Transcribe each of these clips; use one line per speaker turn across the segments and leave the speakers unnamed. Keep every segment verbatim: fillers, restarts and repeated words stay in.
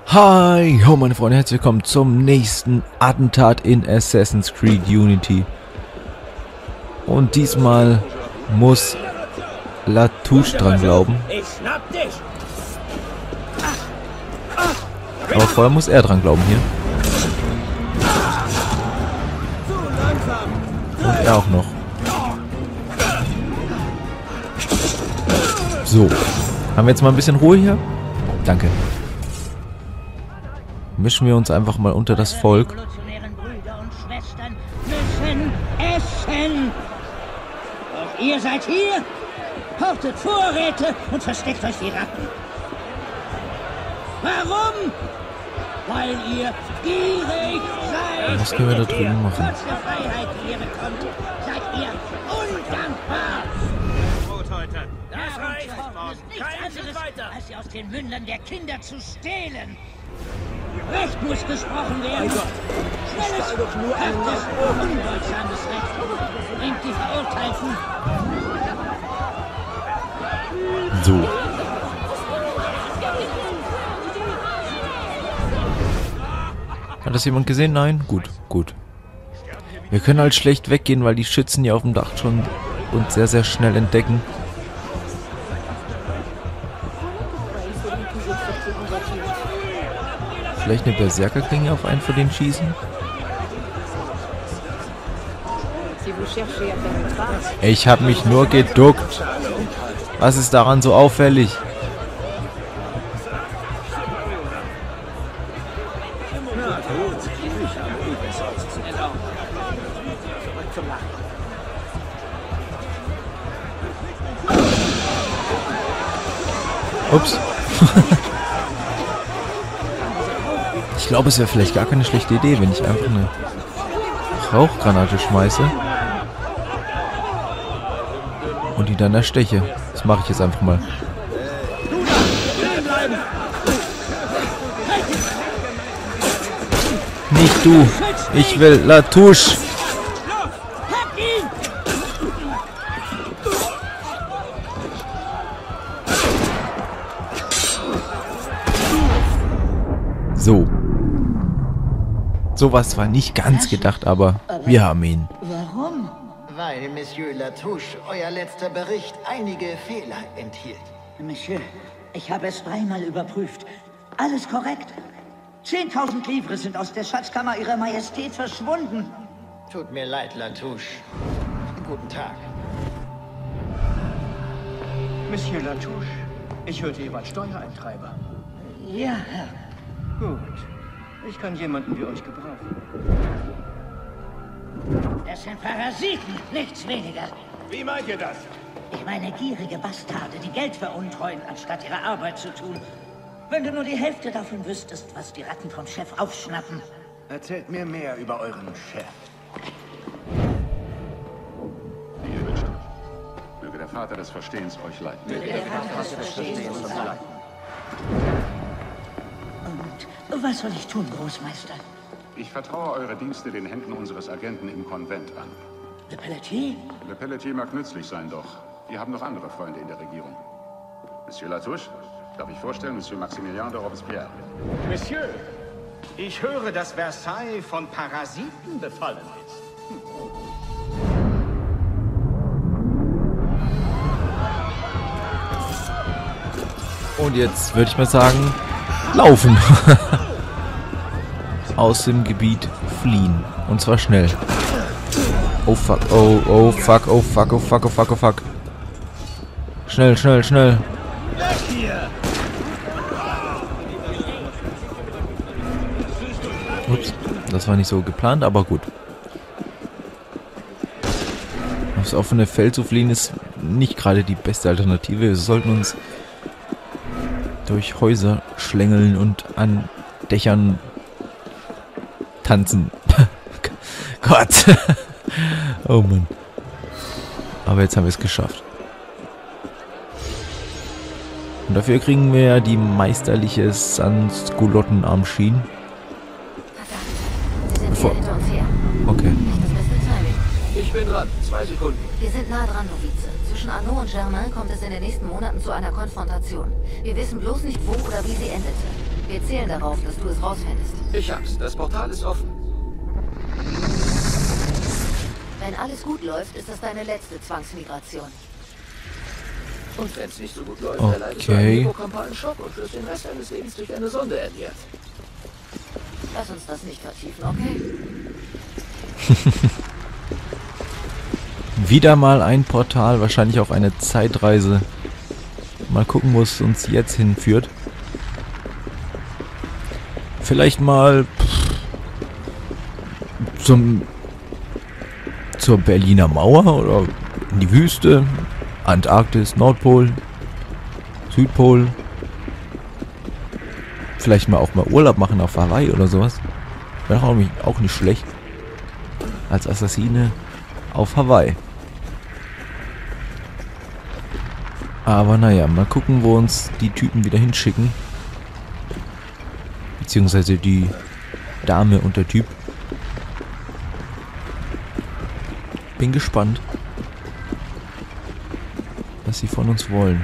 Hi, ho meine Freunde, herzlich willkommen zum nächsten Attentat in Assassin's Creed Unity. Und diesmal muss Latouche dran glauben. Aber vorher muss er dran glauben hier. Und er auch noch. So. Haben wir jetzt mal ein bisschen Ruhe hier? Danke. Mischen wir uns einfach mal unter das Volk.
Revolutionären Brüder und Schwestern müssen essen. Und ihr seid hier, hortet Vorräte und versteckt euch wie Ratten. Warum? Weil ihr gierig seid.
Was können wir da drüben machen?
Trotz der Freiheit, die ihr bekommt, seid ihr undankbar. Das reicht. Nichts anderes, als sie aus den Mündern der Kinder zu stehlen. Recht muss gesprochen werden. Schnelles, hartes, unbeugsames Recht. Bringt die Verurteilten.
So. Hat das jemand gesehen? Nein? Gut, gut. Wir können halt schlecht weggehen, weil die Schützen hier auf dem Dach schon uns sehr, sehr schnell entdecken. Vielleicht eine Berserkerklinge auf einen von denen schießen? Ich habe mich nur geduckt. Was ist daran so auffällig? Ups. Ich glaube, es wäre vielleicht gar keine schlechte Idee, wenn ich einfach eine Rauchgranate schmeiße und die dann ersteche. Das mache ich jetzt einfach mal. Nicht du. Ich will Latouche. So. Sowas war nicht ganz gedacht, aber wir haben ihn.
Warum?
Weil Monsieur Latouche, euer letzter Bericht, einige Fehler enthielt.
Monsieur, ich habe es dreimal überprüft. Alles korrekt. Zehntausend Livres sind aus der Schatzkammer Ihrer Majestät verschwunden.
Tut mir leid, Latouche. Guten Tag.
Monsieur Latouche, ich hörte, ihr wart Steuereintreiber.
Ja, Herr.
Gut. Ich kann jemanden wie euch gebrauchen.
Das sind Parasiten, nichts weniger.
Wie meint ihr das?
Ich meine gierige Bastarde, die Geld veruntreuen, anstatt ihre Arbeit zu tun. Wenn du nur die Hälfte davon wüsstest, was die Ratten vom Chef aufschnappen.
Erzählt mir mehr über euren Chef.
Wie ihr wünscht. Möge der Vater des Verstehens euch leiten.
Möge der Vater des Verstehens uns leiten. Und was soll ich tun, Großmeister?
Ich vertraue eure Dienste den Händen unseres Agenten im Konvent an.
Le Pelletier?
Le Pelletier mag nützlich sein, doch wir haben noch andere Freunde in der Regierung. Monsieur Latouche, darf ich vorstellen, Monsieur Maximilien de Robespierre.
Monsieur, ich höre, dass Versailles von Parasiten befallen ist.
Und jetzt würde ich mal sagen, laufen. Aus dem Gebiet fliehen. Und zwar schnell. Oh fuck, oh, oh fuck, oh fuck, oh fuck, oh fuck, oh fuck. Schnell, schnell, schnell. Ups, das war nicht so geplant, aber gut. Aufs offene Feld zu fliehen ist nicht gerade die beste Alternative. Wir sollten uns durch Häuser schlängeln und an Dächern tanzen. Gott. Oh Mann. Aber jetzt haben wir es geschafft. Und dafür kriegen wir ja die meisterliche Sanskulottenarmschienen. Bevor. Okay.
Ich bin dran. Zwei Sekunden.
Wir sind nah dran, Novize. Zwischen Arnaud und Germain kommt es in den nächsten Monaten zu einer Konfrontation. Wir wissen bloß nicht, wo oder wie sie endete. Wir zählen darauf, dass du es rausfindest.
Ich hab's. Das Portal ist offen.
Wenn alles gut läuft, ist das deine letzte Zwangsmigration.
Und wenn's nicht so gut läuft,
Okay.
erleidest du einen hippocampalen Schock und wirst den Rest deines Lebens durch eine Sonde ernährt.
Lass uns das nicht vertiefen, okay?
Wieder mal ein Portal, wahrscheinlich auch eine Zeitreise. Mal gucken, wo es uns jetzt hinführt. Vielleicht mal pff, zum zur Berliner Mauer oder in die Wüste, Antarktis, Nordpol, Südpol. Vielleicht mal auch mal Urlaub machen auf Hawaii oder sowas. Wäre auch nicht, auch nicht schlecht. Als Assassine auf Hawaii. Aber naja, mal gucken, wo uns die Typen wieder hinschicken. Beziehungsweise die Dame und der Typ. Bin gespannt, was sie von uns wollen.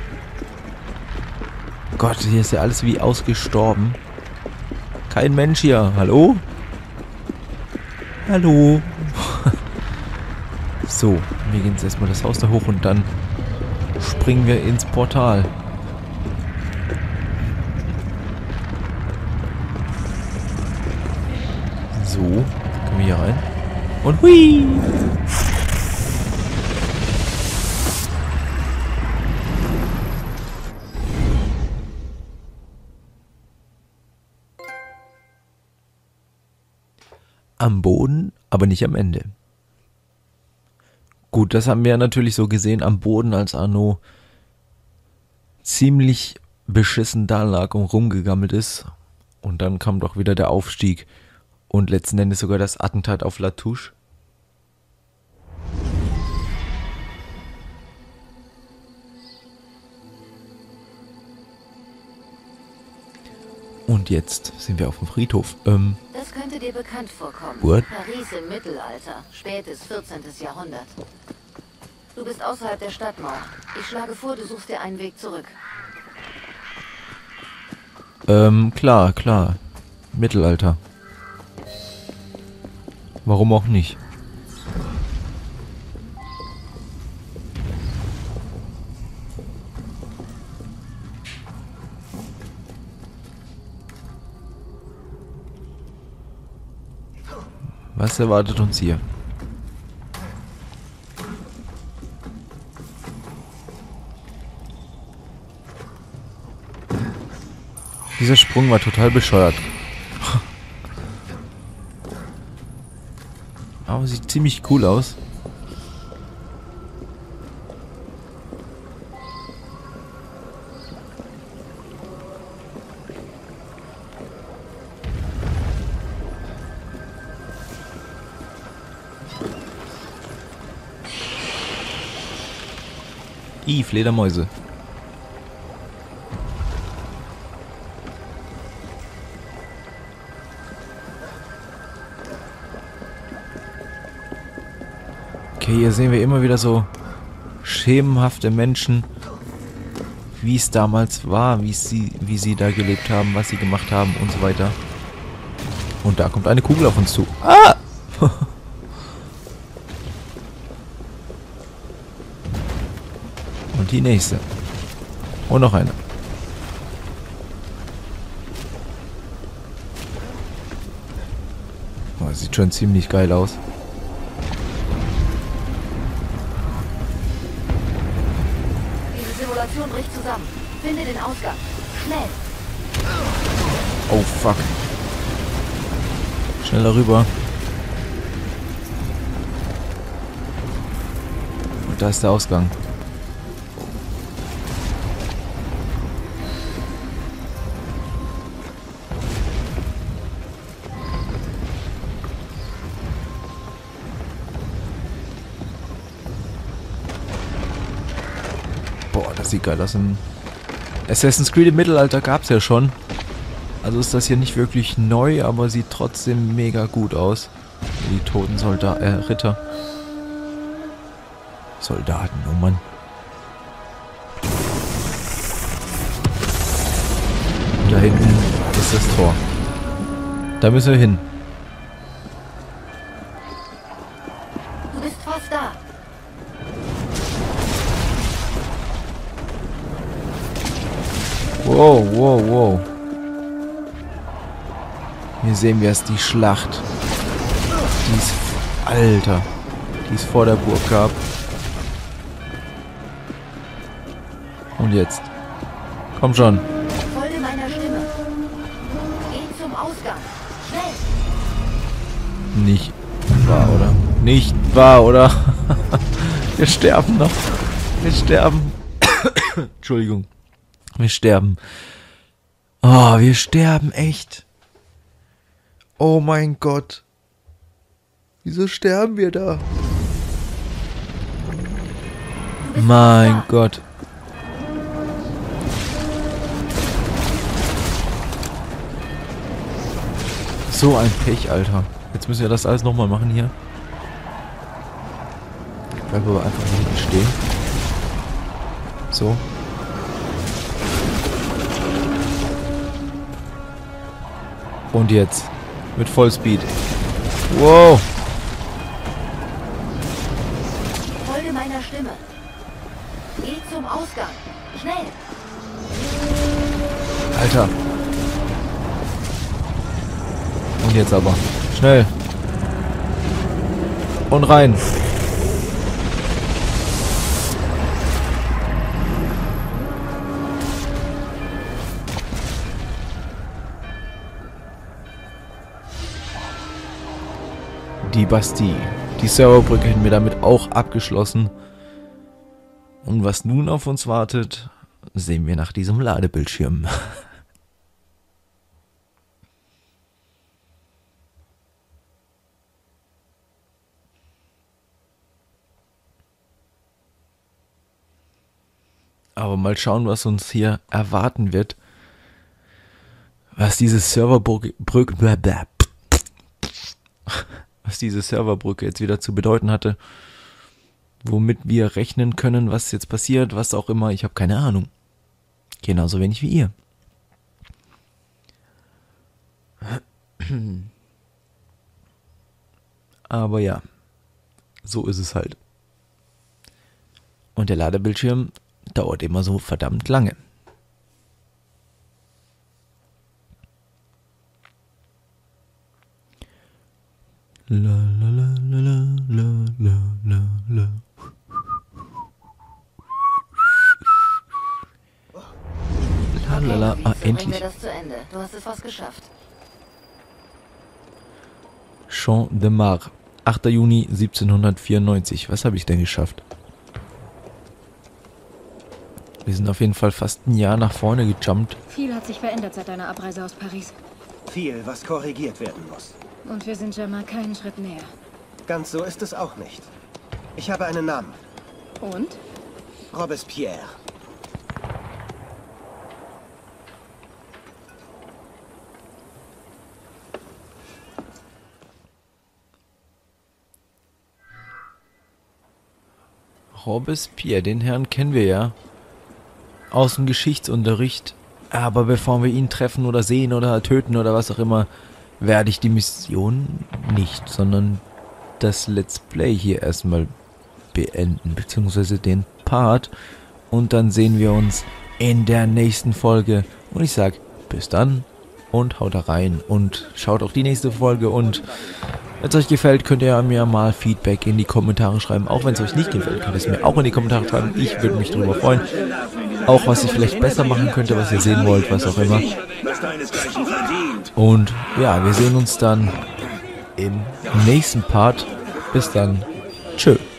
Gott, hier ist ja alles wie ausgestorben. Kein Mensch hier. Hallo? Hallo? So, wir gehen jetzt erstmal das Haus da hoch und dann springen wir ins Portal. So, können wir hier rein. Und hui! Am Boden, aber nicht am Ende. Gut, das haben wir natürlich so gesehen am Boden, als Arno ziemlich beschissen da lag und rumgegammelt ist. Und dann kam doch wieder der Aufstieg und letzten Endes sogar das Attentat auf Latouche. Und jetzt sind wir auf dem Friedhof. Ähm,
Das könnte dir bekannt vorkommen.
What?
Paris im Mittelalter, spätes vierzehntes Jahrhundert. Du bist außerhalb der Stadtmauer. Ich schlage vor, du suchst dir einen Weg zurück.
ähm, klar, klar. Mittelalter. Warum auch nicht? Was erwartet uns hier? Dieser Sprung war total bescheuert. Aber sieht ziemlich cool aus. I, Fledermäuse. Okay, hier sehen wir immer wieder so schemenhafte Menschen, wie es damals war, wie sie, wie sie da gelebt haben, was sie gemacht haben und so weiter. Und da kommt eine Kugel auf uns zu. Ah! Und die nächste. Und noch eine. Oh, sieht schon ziemlich geil aus.
Diese Simulation bricht zusammen. Finde den Ausgang. Schnell.
Oh fuck. Schnell darüber. Und da ist der Ausgang. Boah, das sieht geil aus. In Assassin's Creed im Mittelalter gab es ja schon. Also ist das hier nicht wirklich neu, aber sieht trotzdem mega gut aus. Die toten Soldaten, äh, Ritter. Soldaten, oh Mann. Und da hinten ist das Tor. Da müssen wir hin.
Du bist fast da.
Wow, wow, wow. Hier sehen wir es, die Schlacht. Die es, Alter, die es vor der Burg gab. Und jetzt. Komm schon.
Folge meiner Stimme. Geh zum Ausgang. Schnell.
Nicht wahr, oder? Nicht wahr, oder? Wir sterben noch. Wir sterben. Entschuldigung. Wir sterben. Oh, wir sterben echt. Oh mein Gott. Wieso sterben wir da? Mein Gott. So ein Pech, Alter. Jetzt müssen wir das alles nochmal machen hier. Ich bleibe aber einfach hier hinten stehen. So. Und jetzt. Mit Vollspeed. Wow.
Folge meiner Stimme. Geh zum Ausgang. Schnell.
Alter. Und jetzt aber. Schnell. Und rein. Die Bastille. Die Serverbrücke hätten wir damit auch abgeschlossen. Und was nun auf uns wartet, sehen wir nach diesem Ladebildschirm. Aber mal schauen, was uns hier erwarten wird. Was diese Serverbrücke... was diese Serverbrücke jetzt wieder zu bedeuten hatte. Womit wir rechnen können, was jetzt passiert, was auch immer. Ich habe keine Ahnung. Genauso wenig wie ihr. Aber ja, so ist es halt. Und der Ladebildschirm dauert immer so verdammt lange. La la la la la la la la. La la la. Ah,
Bringen
endlich.
wir das zu Ende. Du hast es fast geschafft.
Champ de Mars. achter Juni siebzehnhundertvierundneunzig. Was habe ich denn geschafft? Wir sind auf jeden Fall fast ein Jahr nach vorne gejumpt.
Viel hat sich verändert seit deiner Abreise aus Paris.
Viel, was korrigiert werden muss.
Und wir sind Jamal keinen Schritt näher.
Ganz so ist es auch nicht. Ich habe einen Namen.
Und?
Robespierre.
Robespierre, den Herrn kennen wir ja. Aus dem Geschichtsunterricht. Aber bevor wir ihn treffen oder sehen oder töten oder was auch immer, werde ich die Mission nicht, sondern das Let's Play hier erstmal beenden, beziehungsweise den Part. Und dann sehen wir uns in der nächsten Folge. Und ich sag bis dann und haut da rein und schaut auch die nächste Folge. Und wenn es euch gefällt, könnt ihr mir mal Feedback in die Kommentare schreiben. Auch wenn es euch nicht gefällt, könnt ihr es mir auch in die Kommentare schreiben. Ich würde mich darüber freuen. Auch was ich vielleicht besser machen könnte, was ihr sehen wollt, was auch immer. Und ja, wir sehen uns dann im nächsten Part. Bis dann. Tschö.